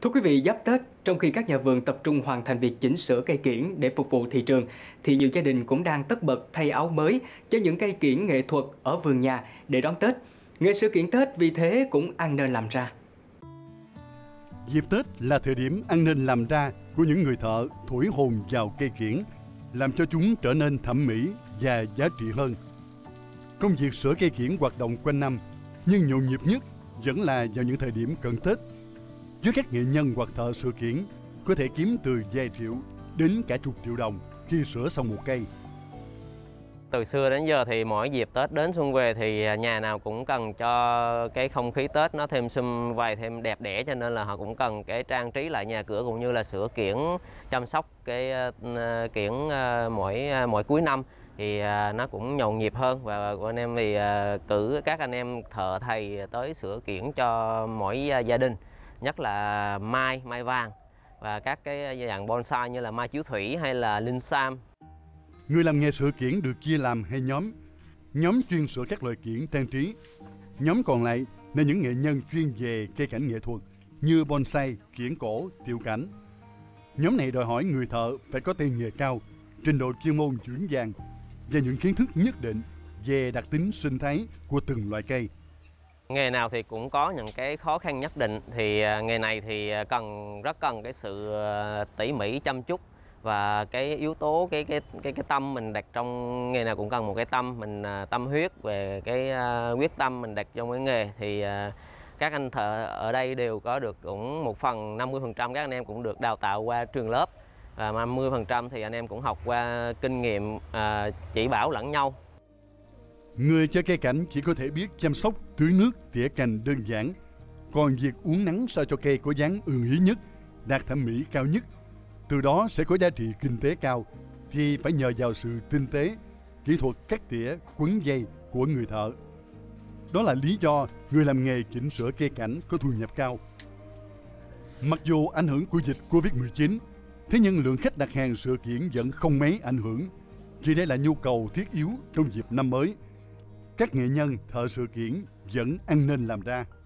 Thưa quý vị, giáp Tết, trong khi các nhà vườn tập trung hoàn thành việc chỉnh sửa cây kiểng để phục vụ thị trường, thì nhiều gia đình cũng đang tất bật thay áo mới cho những cây kiểng nghệ thuật ở vườn nhà để đón Tết. Nghệ sự kiểng Tết vì thế cũng ăn nên làm ra. Dịp Tết là thời điểm ăn nên làm ra của những người thợ thổi hồn vào cây kiểng, làm cho chúng trở nên thẩm mỹ và giá trị hơn. Công việc sửa cây kiểng hoạt động quanh năm, nhưng nhộn nhịp nhất vẫn là vào những thời điểm cận Tết. Với các nghệ nhân hoặc thợ sửa kiểng có thể kiếm từ vài triệu đến cả chục triệu đồng khi sửa xong một cây. Từ xưa đến giờ thì mỗi dịp Tết đến xuân về thì nhà nào cũng cần cho cái không khí Tết nó thêm sum vầy, thêm đẹp đẽ, cho nên là họ cũng cần cái trang trí lại nhà cửa cũng như là sửa kiểng, chăm sóc cái kiểng mỗi cuối năm thì nó cũng nhộn nhịp hơn, và anh em thì cử các anh em thợ thầy tới sửa kiểng cho mỗi gia đình, nhất là mai vàng và các cái dạng bonsai như là mai chiếu thủy hay là linh sam. Người làm nghề sửa kiểng được chia làm hai nhóm. Nhóm chuyên sửa các loại kiểng trang trí. Nhóm còn lại là những nghệ nhân chuyên về cây cảnh nghệ thuật như bonsai, kiểng cổ, tiểu cảnh. Nhóm này đòi hỏi người thợ phải có tay nghề cao, trình độ chuyên môn vững vàng và những kiến thức nhất định về đặc tính sinh thái của từng loại cây. Nghề nào thì cũng có những cái khó khăn nhất định, thì nghề này thì rất cần cái sự tỉ mỉ chăm chút, và cái yếu tố cái tâm mình đặt trong nghề nào cũng cần một cái tâm, mình tâm huyết về cái quyết tâm mình đặt trong cái nghề, thì các anh thợ ở đây đều có được cũng một phần 50% các anh em cũng được đào tạo qua trường lớp, và 50% thì anh em cũng học qua kinh nghiệm chỉ bảo lẫn nhau. Người chơi cây cảnh chỉ có thể biết chăm sóc, tưới nước, tỉa cành đơn giản. Còn việc uốn nắn sao cho cây có dáng ưng ý nhất, đạt thẩm mỹ cao nhất, từ đó sẽ có giá trị kinh tế cao, thì phải nhờ vào sự tinh tế, kỹ thuật cắt tỉa, quấn dây của người thợ. Đó là lý do người làm nghề chỉnh sửa cây cảnh có thu nhập cao. Mặc dù ảnh hưởng của dịch Covid-19, thế nhưng lượng khách đặt hàng sửa kiểng vẫn không mấy ảnh hưởng, vì đây là nhu cầu thiết yếu trong dịp năm mới. Các nghệ nhân thợ sửa kiểng vẫn ăn nên làm ra.